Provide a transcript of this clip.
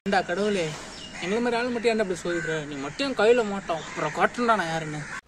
கடவுளே, எங்களை மாதிரி ஆள் மட்டும் ஏன்டா அப்படி சொல்லிடுற? நீ மட்டும் என் கையில் மாட்டோம், அப்புறம் காட்டுண்டா நான் யாருன்னு.